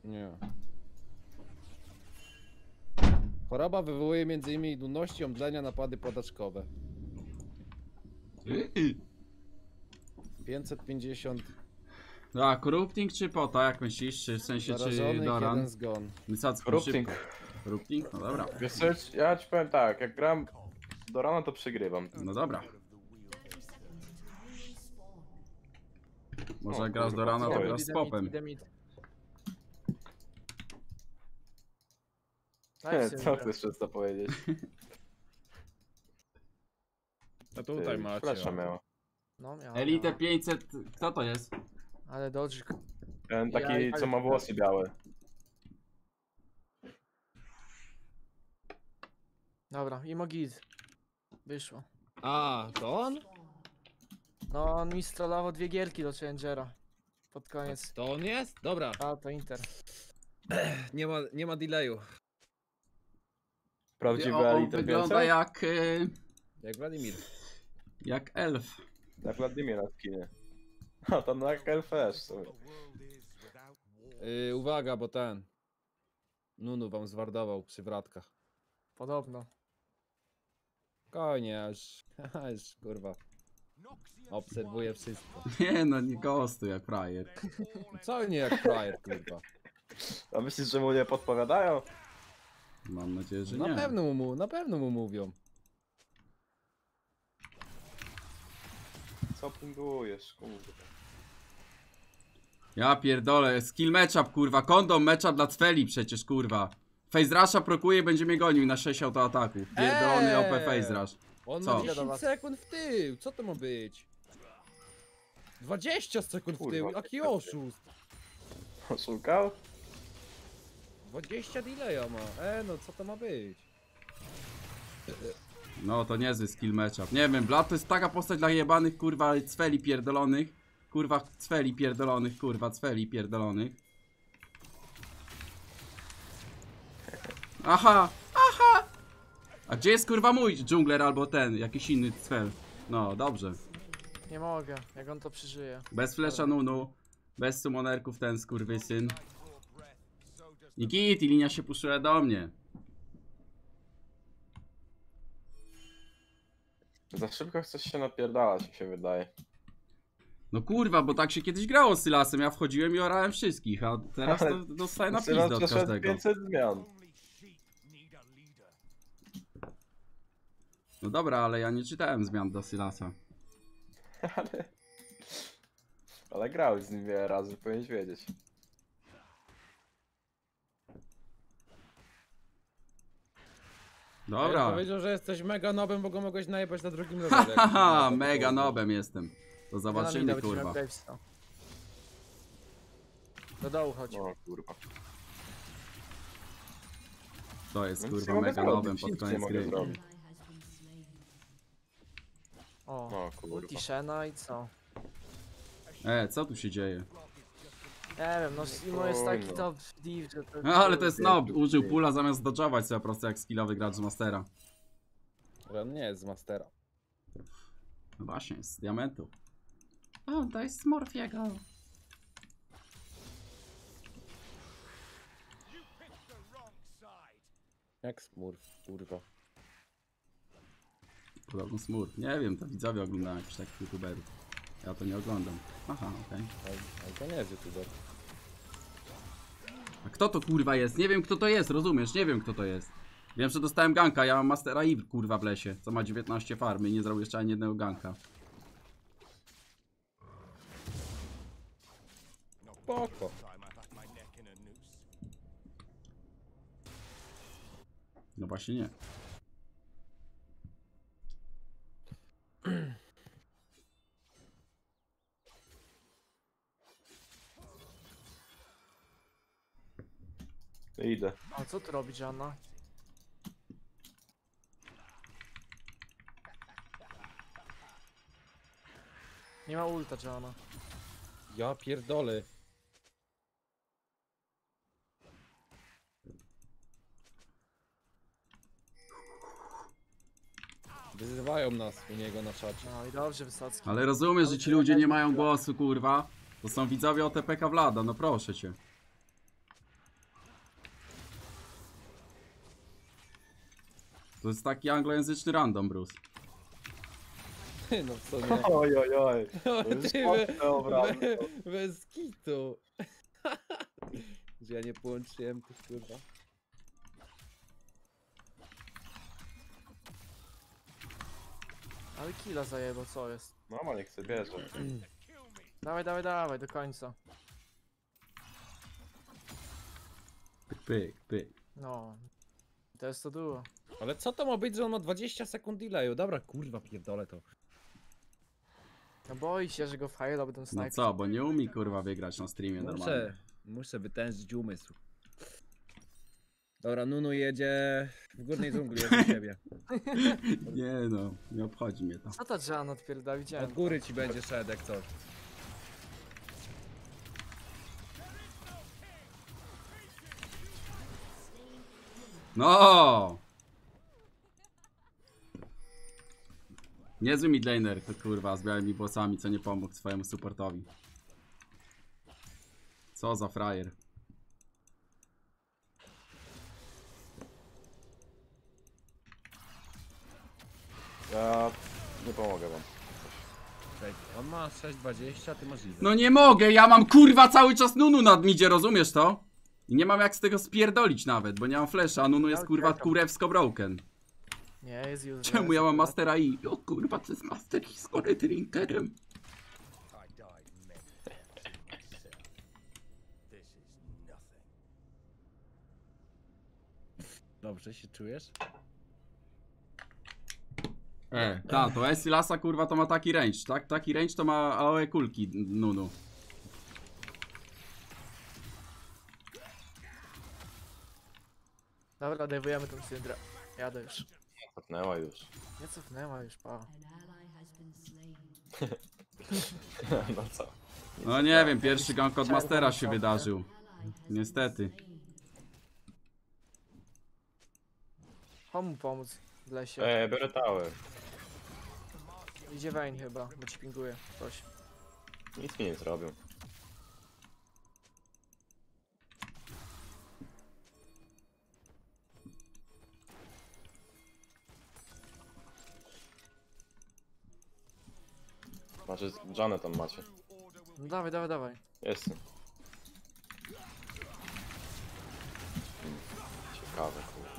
Nie. Choroba wywołuje m.in. nudności, omdlenia, napady podaczkowe. 550 A, corrupting czy pota, jak myślisz? Czy w sensie, czy zarażonych, Doran? jeden zgon. Corrupting. Corrupting? No dobra. Wiesz co, ja ci powiem tak, jak gram do rana, to przegrywam. No dobra. Może O, jak grasz do kurwa, rana, co to jest? grasz z popem. Co chcesz przez to powiedzieć? A tutaj macie. Flesza miała. No miałem. Elite 500, kto to jest? Ale dodżyk. Ten taki, Ja- co ma włosy białe. Dobra, i Mogid. Wyszło. A, to on? No on mi strollował 2 gierki do Challengera. Pod koniec. To on jest? Dobra, A, to Inter. nie ma delayu. Prawdziwy On eliter wygląda więcej? Jak Wladimir. jak elf. Jak Wladimira w kinie. A to jak LFS sobie. Uwaga, bo ten Nunu wam zwardował przy wratkach. Podobno. Spokojnie, już kurwa obserwuję wszystko. Nie no, nie gostu jak frajer. Co nie jak frajer, kurwa. A myślisz, że mu nie podpowiadają? Mam nadzieję, że nie. Na pewno mu mówią. Co pingujesz, kurde. Ja pierdolę, skill matchup kurwa, kondom matchup dla Cfeli przecież kurwa. Face Rusha prokuje i będzie mnie gonił na 6 autoataków. Pierdolony OP Face Rush. On Co? ma 10 sekund w tył, co to ma być? 20 sekund w tył, Kurwa. jaki oszust. Oszukał? 20 delaya ma, no co to ma być? No to niezły skill matchup. Nie wiem, Vlad to jest taka postać dla jebanych kurwa Cfeli pierdolonych. Kurwa Cfeli pierdolonych, kurwa Cfeli pierdolonych. Aha, aha! A gdzie jest kurwa mój dżungler albo ten, jakiś inny Cfel? No, dobrze. Nie mogę, jak on to przeżyje. Bez flesza Nunu, bez summonerków ten skurwysyn. Nikit, i linia się puszuje do mnie. Za szybko chcesz się napierdalać, mi się wydaje. No kurwa, bo tak się kiedyś grało z Sylasem, ja wchodziłem i orałem wszystkich, a teraz to dostaję na Sylas pizdę od przeszedł każdego. 500 zmian. No dobra, ale ja nie czytałem zmian do Sylasa. Ale grałeś z nim wiele razy, powinieneś wiedzieć. Dobra. Powiedział, że jesteś mega nobem, bo go mogłeś najebać na drugim levelu. Haha, mega nobem jestem. To zobaczymy Dynamita kurwa. będziemy Gravesa. Do dołu chodź. No kurwa. To jest No nic nie kurwa mogę mega zrobić, nobem nic pod nie koniec mogę gry. zrobić. O, No kurwa. ulti Shena i co? Co tu się dzieje? Nie wiem, no Simo jest taki top div, że to... No ale to jest nob, użył pula zamiast dodżować sobie po prostu jak skillowy gracz z Mastera. On nie jest z Mastera. No właśnie, z diamentu. O, daj Smurfiego. Jak smurf, kurwa. Podobno Smurf. Nie wiem, to widzowie oglądają jakichś takich youtuberów. Ja to nie oglądam. Aha, okej. Ale to nie jest youtuber. A kto to kurwa jest? Nie wiem kto to jest, rozumiesz? Nie wiem kto to jest. Wiem, że dostałem ganka, ja mam Mastera Eve kurwa w lesie, co ma 19 farmy i nie zrobił jeszcze ani jednego ganka. Spoko. No właśnie nie. Idę. A co tu robi Janna? Nie ma ulta Janna. Ja pierdolę. Wyzywają nas u niego na czacie. No i dobrze Wysocki. Ale rozumiesz, że ci ludzie nie mają głosu kurwa. To są widzowie OTPK Vlada, no proszę cię. To jest taki anglojęzyczny random, Bruce. No w sumie. Oj, oj, oj. O, To jest ty, mocne obrazy. bez kitu. Że ja nie połączyłem tych kurwa. Ale killa zajebał, co jest? Mama nie chce bierze. Dawaj, dawaj, dawaj, do końca. Pyk, pyk, pyk. No. To jest to duo. Ale co to ma być, że on ma 20 sekund delayu? Dobra, kurwa, pierdolę to. No boi się, że go w high będą No snajpić. co, bo nie umie kurwa wygrać na streamie normalnie. Muszę wytężyć umysł. Dobra, Nunu jedzie w górnej dżungli, jest u siebie. Nie no, nie obchodzi mnie to. Co ta Jan odpierda, widziałem. Od góry ci będzie szedł jak coś. No! Niezły midlaner to kurwa z białymi włosami, co nie pomógł swojemu supportowi. Co za frajer. Ja nie pomogę wam. Czekaj, on ma 6,20, ty masz ile? No nie mogę, ja mam kurwa cały czas Nunu nad midzie, rozumiesz to? I nie mam jak z tego spierdolić nawet, bo nie mam flasha, a Nunu jest kurwa kurewsko broken. Nie, jest już. Czemu ja mam Mastera I? O kurwa, to jest Master I z Gory Drinkerem. Dobrze się czujesz? To Esilasa kurwa to ma taki range, tak? Taki range to ma AOE kulki Nunu. Dobra, dajwujemy tą syndrę. Jadę już. Cofnęła już. Nie cofnęła już, pa. No co? No nie wiem, pierwszy gank od Mastera się wydarzył. Niestety. Komu pomóc w lesie? Biorę tower. Idzie Vayne chyba, bo ci pinguje ktoś. Nic mi nie zrobią. Znaczy, Janet tam macie. No dawaj, dawaj, dawaj. Jestem. Ciekawe, kurwa.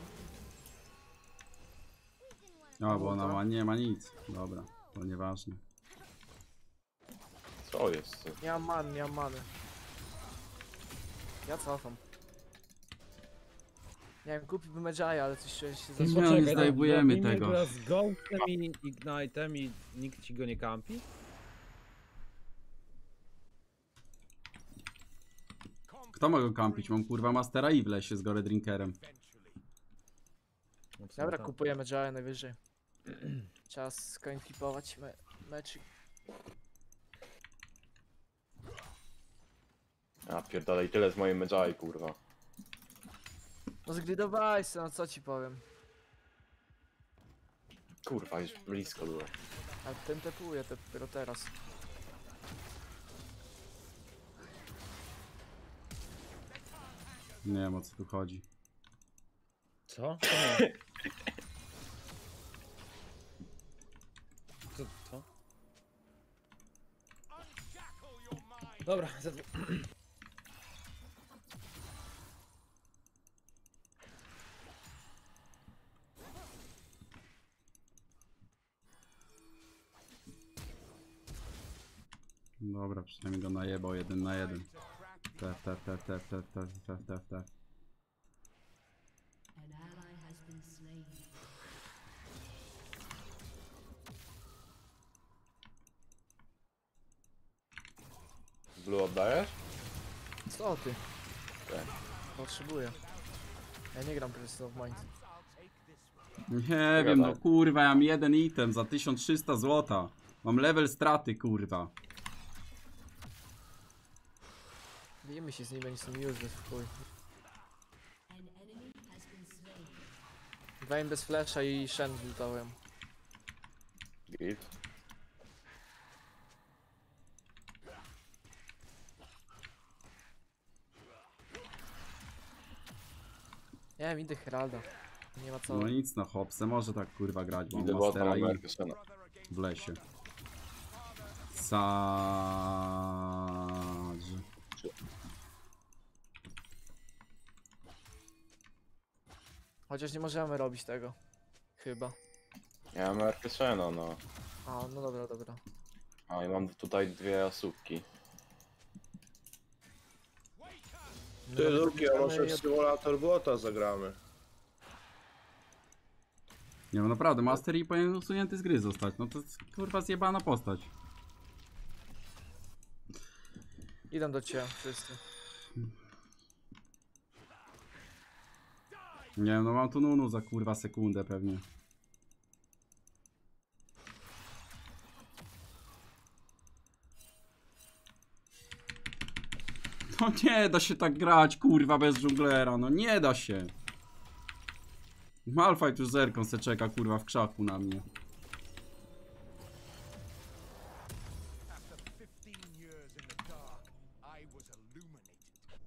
No bo ona nie ma nic. Dobra, to nieważne. Co jest? Nie mam many, nie mam many. Ja cofam. Nie wiem, kupiłbym Medjaya, ale coś czuję się No, nie zdejmujemy tego. Z Ghostem i Ignite'em i nikt ci go nie kampi? Kto ma go kampić? Mam kurwa Mastera I w lesie z Gory Drinkerem. No co Dobra, tam? kupuję Medjaya najwyżej. Czas skońflipować mecz. A pierdolę, i tyle z mojej Medjay, kurwa. No zgridowałeś się, no co ci powiem. Kurwa, już blisko było. Ale ten tepuje dopiero teraz. Nie wiem o co tu chodzi. Co? Co? Dobra, Dobra, przynajmniej go najebał 1 na 1. Tef. Blue oddajesz? Co ty? Tak. Potrzebuję. Ja nie gram Crystal of Mind. Nie wiem, no kurwa, ja mam jeden item za 1300 zł. Mam level straty, kurwa. Bijemy się z nimi, oni są useless w chuj. Vayne bez flasha i Shen lutałem. Git. Nie wiem, idę Heralda. Nie ma co. No nic, no Hopse może tak kurwa grać, bo Idę on bota, Mastera mam i Erkesena. w lesie. Sadż. Chociaż nie możemy robić tego. Chyba. Ja mam Erkesena, no. A, no dobra, dobra. A i mam tutaj dwie osóbki. My Ty nawet Luki, a może możemy w symulator błota zagramy? Nie no naprawdę, Master Yi powinien usunięty z gry zostać. No to jest kurwa zjebana postać. Idą do ciebie wszyscy. Nie wiem, no mam tu Nunu za kurwa sekundę pewnie. No nie da się tak grać kurwa bez dżunglera, no nie da się. Malphite już zerką se czeka kurwa w krzaku na mnie. After 15 years in the dark, I was illuminated.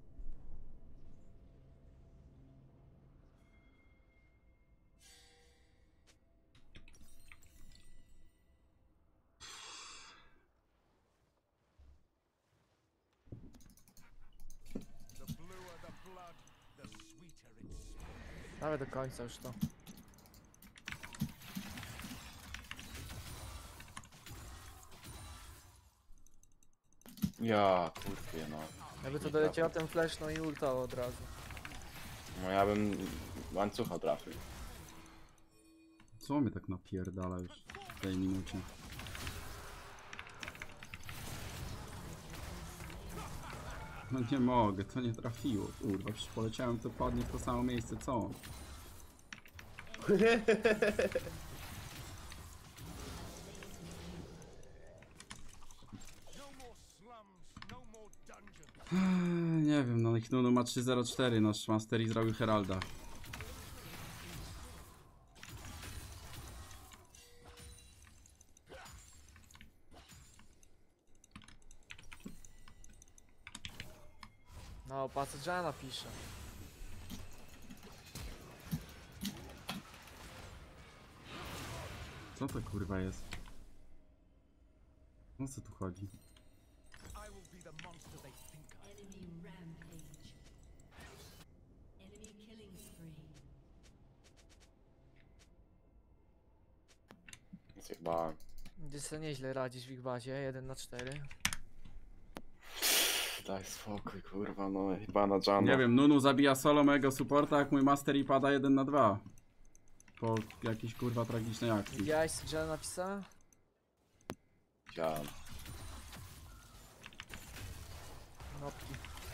The bluer the blood, the sweeter its smell. Nawet do końca już to. Ja, kurwie, no. Jakby to doleciał ten flash, no i ulta od razu. No ja bym łańcucha trafił. Co mnie tak napierdala już w tej minucie? No nie mogę, to nie trafiło, kurwa, przecież poleciałem to padnie w to samo miejsce co on. No more slums, no more dungeons. Nie wiem, no ich Nunu ma 3-0-4, nasz Master Yi zrobił Heralda. No, Passagena pisze. Co to kurwa jest? O co tu chodzi? I will be the monster they think I am. Enemy rampage. Enemy killing spree. Zjebałem. Gdzie sobie nieźle radzisz w ich bazie, 1 na 4. Daj spokój, kurwa, no chyba na Jana. Nie wiem, Nunu zabija solo mojego supporta, jak mój Master Yi pada 1 na 2. Po jakiejś kurwa tragicznej akcji. Widziałeś co Jana napisała? Widziałem. Nopki.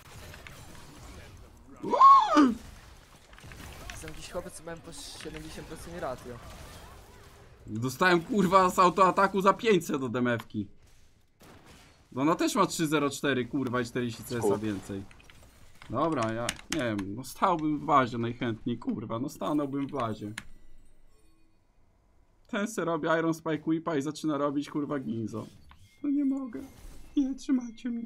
Jestem jakiś chłopiec, co miałem po 70% ratio. Dostałem kurwa z autoataku za 500 do DMF-ki. No ona też ma 304 kurwa i 40 CS więcej. Dobra, ja nie wiem, no stałbym w bazie najchętniej kurwa, no stanąłbym w bazie. Ten se robi Iron Spike Whipa i zaczyna robić kurwa Ginzo. No nie mogę. Nie, trzymajcie mnie.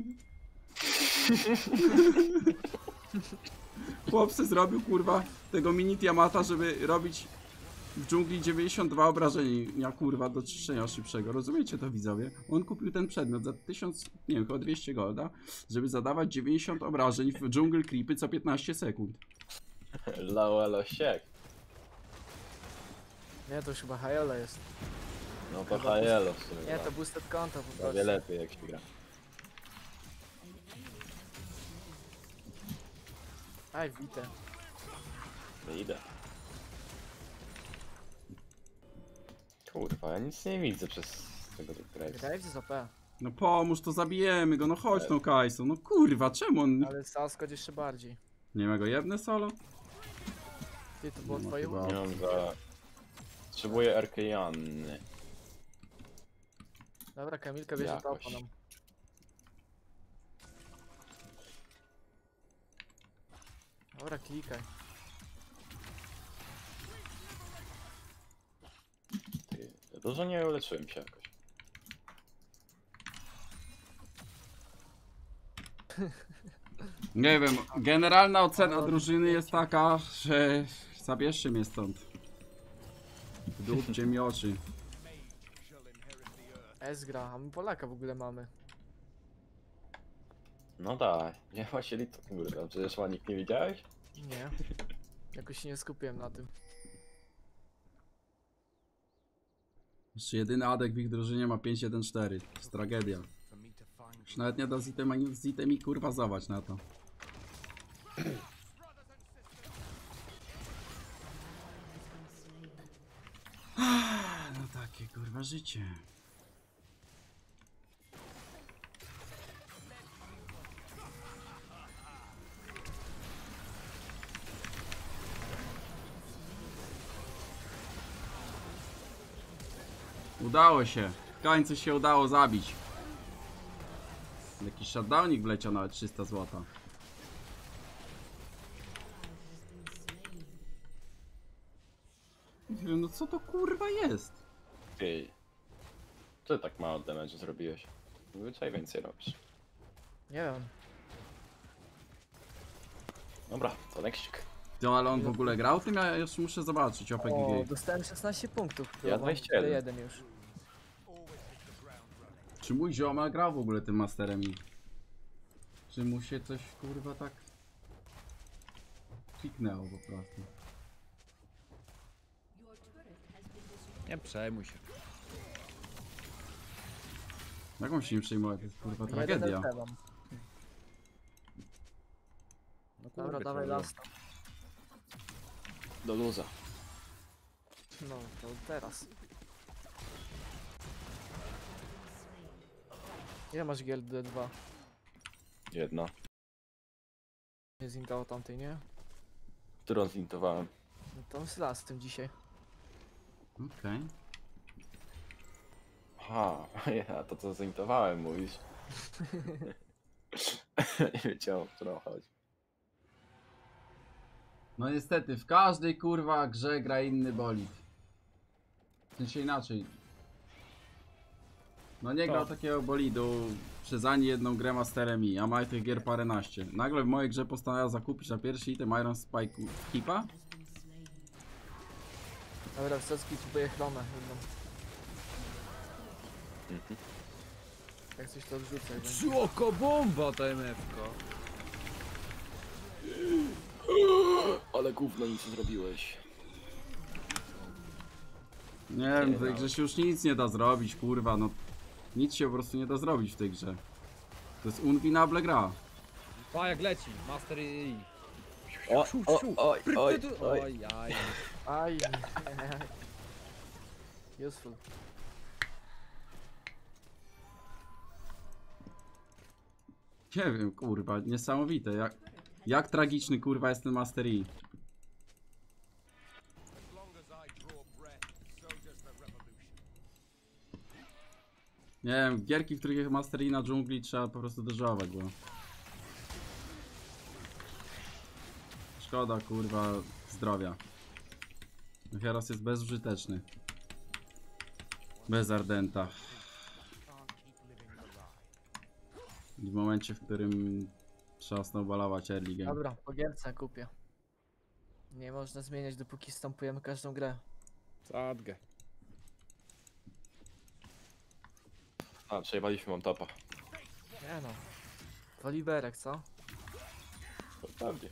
Chłop se zrobił kurwa tego mini Tiamata, żeby robić w dżungli 92 obrażenia kurwa do czyszczenia szybszego. Rozumiecie to widzowie? On kupił ten przedmiot za 1000, nie wiem, chyba 200 golda, żeby zadawać 90 obrażeń w dżungl creepy co 15 sekund. Lałelo siek. Nie, to już chyba Hajola jest. No to hajelo w sumie. Nie, to boosted konto po Prawie prostu. lepiej jak się gra. Aj, wite. No idę. Kurwa, ja nic nie widzę przez tego Graves. Graves jest OP, No pomóż, to zabijemy go, no chodź no Kaiso, no kurwa, czemu on... ale Saskot jeszcze bardziej. Nie ma go jedne solo? Ty, to było No twoje chyba. Nie mam za... Potrzebuję Arkejanny. Dobra, Kamilka bierze Jakoś. topa nam. Dobra, klikaj. Ty, dużo nie uleczyłem się jakoś. Nie wiem, generalna ocena drużyny jest taka, że Zabierzcie mnie stąd. Wdupcie mi oczy. Ezgra, a my Polaka w ogóle mamy. No tak, nie ma się litu, kurwa, przecież łanik nie widziałeś? Nie. Jakoś się nie skupiłem na tym. Jeszcze jedyny Adek w ich drużynie ma 5-1-4. To jest tragedia. Już nawet nie da z itemi kurwa zować na to. No takie kurwa życie. Udało się. W końcu się udało zabić. Jakiś shutdownik wleciał nawet 300 zł. Nie wiem, no co to kurwa jest? Ty, co tak mało damage zrobiłeś? Zwyczaj więcej robisz. Nie wiem. Dobra, to nextik. To ale on w ogóle grał tym? Ja jeszcze muszę zobaczyć O, OPGG. dostałem 16 punktów. Ja mam 21. 1 już. Czy mój ziomal grał w ogóle tym masterem i... Czy mu się coś kurwa tak... kliknęło po prostu. Nie przejmuj się. Jaką się nie przejmować? To jest kurwa 1 tragedia. LP mam. No Dobra, kurwa, dawaj człowiek. lasta. Do luza. No, to teraz. Ile masz GLD2? Jedna. Nie zintało tamtej, nie? Którą zintowałem. No to z las tym dzisiaj. Okej. Aha, ja to co zintowałem mówisz. Nie wiedziałem, o którą chodzi. No niestety, w każdej kurwa grze gra inny bolid. W sensie inaczej. No nie grał takiego bolidu przez ani jedną grę Masterem i, a ma tych gier paręnaście. Nagle w mojej grze postanawia zakupić na pierwszy item Iron Spike Hipa. Dobra, wsadzki kupuję chronę jedną. Jak coś to odrzucę. będzie. Żłoko bomba ta MF-ko. Ale gówno nic zrobiłeś. Nie wiem, w tej grze się już nic nie da zrobić, kurwa, no. Nic się po prostu nie da zrobić w tej grze. To jest unwinable gra. Pa jak leci, master i... O, oj, oj, oj. Oj, aj. Aj. Useful. Nie wiem, kurwa, niesamowite. Jak tragiczny kurwa jest ten Master E. As long as I draw breath, so does the revolution. Nie wiem, gierki, w których jest Master E na dżungli trzeba po prostu dożować, bo... Szkoda, kurwa, zdrowia. Heros jest bezużyteczny. Bez Ardenta. W momencie, w którym trzeba snowballować early game. Dobra, po gierce kupię. Nie można zmieniać, dopóki stampujemy każdą grę. Zadgę. A, przejebaliśmy mam topa. Nie no. Woliberek, co? To prawdzie.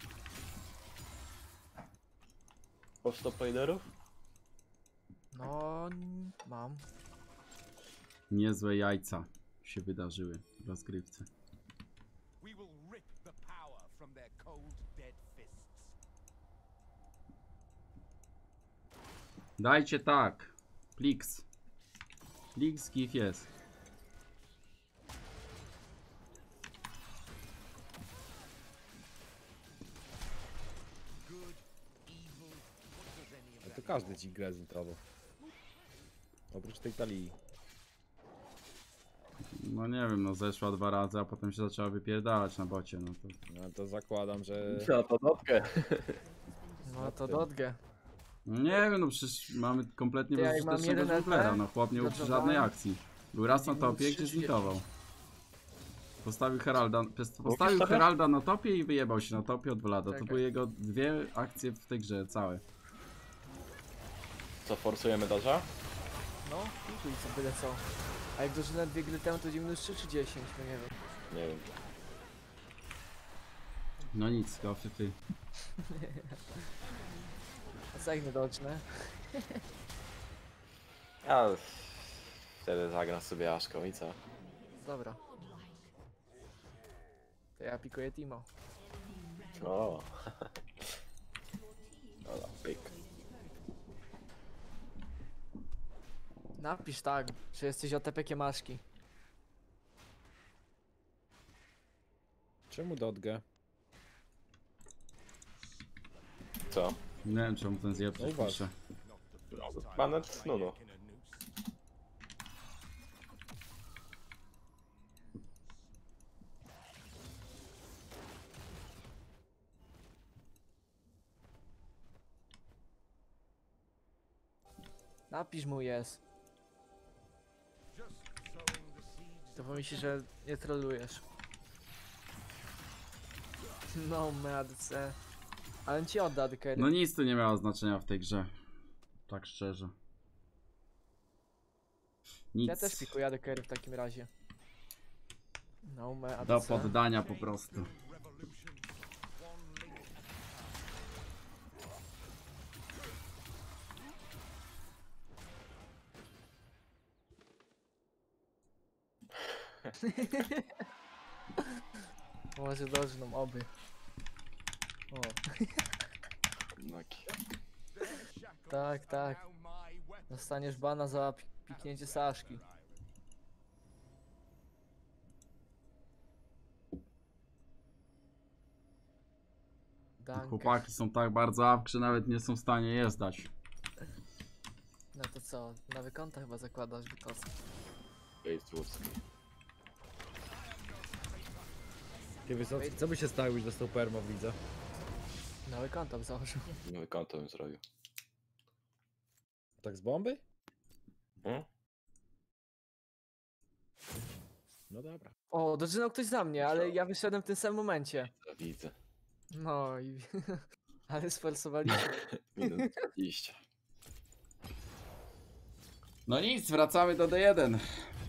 Po 100 playderów? No, mam. Niezłe jajca się wydarzyły w rozgrywce. We will rip the power from their cold, dead fists. Dajcie tak. Plix. Plix, gif jest. Good, evil, what does any of A that to każdy ci grę zintował. Oprócz tej talii. No nie wiem, no zeszła 2 razy, a potem się zaczęła wypierdalać na bocie, no to... No to zakładam, że... No to notkę. No to dotgę. No nie wiem, no przecież mamy kompletnie Ty, jak mam bezużytecznego jeden dżunglera, LP, no chłop nie uczy dodawałem, żadnej akcji. Był raz na i był topie, gdzie 3 zlitował. Postawił postawił sobie? Heralda na topie i wyjebał się na topie od Vlada. To Czekaj. były jego 2 akcje w tej grze, całe. Co, forsujemy dodża? No, pikuj co byle co. A jak drużyna 2 gry temu, to będzie minus 3 czy 10, no nie wiem. Nie wiem. No nic, go fyfy. A co jak niedocznę? Ja wtedy zagram sobie Aszką i co? Dobra. To ja pikuję Timo. O. Dobra, pyk. Napisz tak, że jesteś OTP Kiemaszki. Czemu Dodge? Co? Nie wiem czemu ten zjeb coś Zauważ. pisze. Banet Nunu. Napisz mu jest. To pomyśli, że nie trolujesz. No, ADC. Ale on ci odda ADC. No nic tu nie miało znaczenia w tej grze. Tak szczerze. Nic. Ja też pikuję ADC w takim razie. No, ADC. Do poddania po prostu. Może dożną oby. O, Taki. tak, tak. Dostaniesz bana za piknięcie Saszki. Danke. Chłopaki są tak bardzo awk, że nawet nie są w stanie jezdać. No to co? Nowy konta chyba zakładasz, by to. Jest ludzki. Ty Wysocki, co by się stało, gdybyś dostał perma w lidze? Nowy konta by założył. Nowy konto bym zrobił. Tak z bomby? Hmm? No dobra. O, doczynał ktoś za mnie, ale ja wyszedłem w tym samym momencie. Ja widzę. No i... ale sforsowaliśmy. Minut 20. No nic, wracamy do D1.